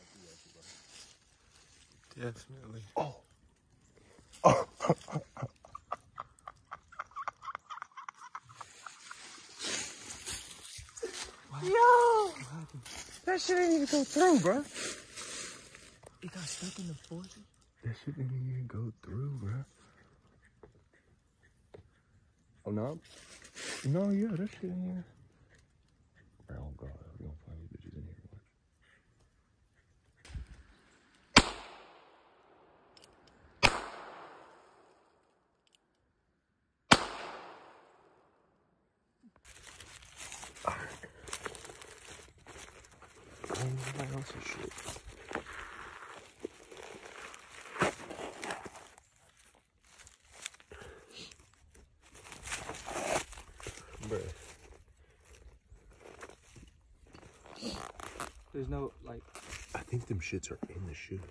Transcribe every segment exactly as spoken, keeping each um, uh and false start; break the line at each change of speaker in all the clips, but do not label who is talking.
Definitely.
Oh. Oh. Yo! That shit didn't even go through, bro.
It got stuck in the force?
That shit didn't even go through, bro. Oh, no? No, yeah, that shit didn't even... Bro, oh, God. We don't find these bitches in here. What else is shit? Bruh.
There's no, like...
I think them shits are in the shoe.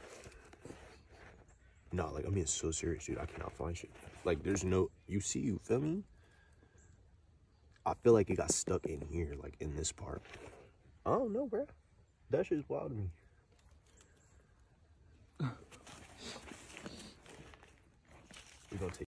No, like, I'm being so serious, dude. I cannot find shit. Like, there's no... You see, you feel me? I feel like it got stuck in here, like, in this part. I don't know, bruh. That shit's wild to me. We're gonna take